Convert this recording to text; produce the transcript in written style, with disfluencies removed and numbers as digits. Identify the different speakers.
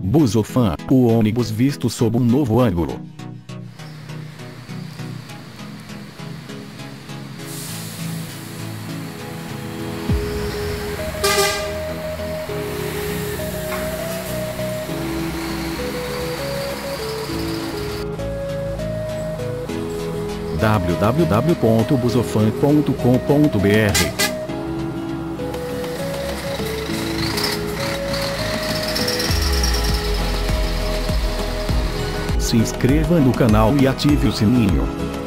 Speaker 1: Busofan, o ônibus visto sob um novo ângulo. www.busofan.com.br. Se inscreva no canal e ative o sininho.